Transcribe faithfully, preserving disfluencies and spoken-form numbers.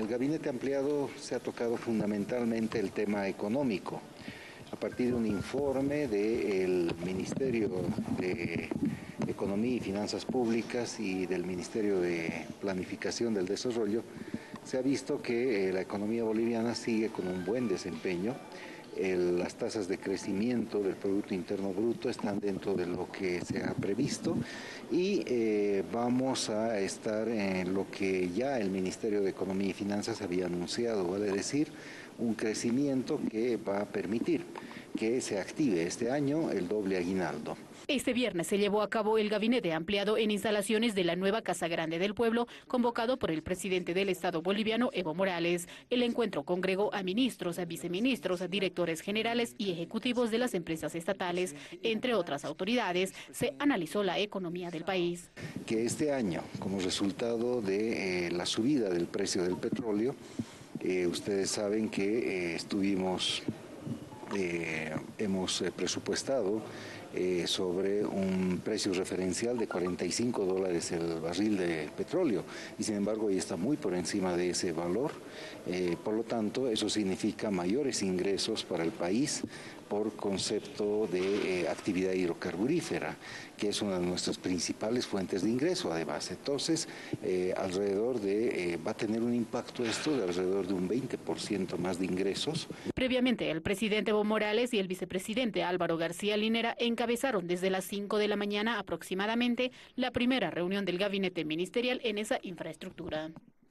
el gabinete ampliado se ha tocado fundamentalmente el tema económico. A partir de un informe del Ministerio de Economía y Finanzas Públicas y del Ministerio de Planificación del Desarrollo, se ha visto que eh, la economía boliviana sigue con un buen desempeño. El, las tasas de crecimiento del Producto Interno Bruto están dentro de lo que se ha previsto y eh, vamos a estar en lo que ya el Ministerio de Economía y Finanzas había anunciado, vale decir, un crecimiento que va a permitir que se active este año el doble aguinaldo. Este viernes se llevó a cabo el gabinete ampliado en instalaciones de la nueva Casa Grande del Pueblo, convocado por el presidente del Estado boliviano, Evo Morales. El encuentro congregó a ministros, a viceministros, a directores generales y ejecutivos de las empresas estatales. Entre otras autoridades, se analizó la economía del país. Que este año, como resultado de eh, la subida del precio del petróleo, eh, ustedes saben que eh, estuvimos... Eh, hemos eh, presupuestado eh, sobre un precio referencial de cuarenta y cinco dólares el barril de petróleo y sin embargo hoy está muy por encima de ese valor, eh, por lo tanto eso significa mayores ingresos para el país por concepto de eh, actividad hidrocarburífera, que es una de nuestras principales fuentes de ingreso además. Entonces, eh, alrededor de, eh, va a tener un impacto esto de alrededor de un veinte por ciento más de ingresos. Previamente, el presidente Evo Morales y el vicepresidente Álvaro García Linera encabezaron desde las cinco de la mañana aproximadamente la primera reunión del gabinete ministerial en esa infraestructura.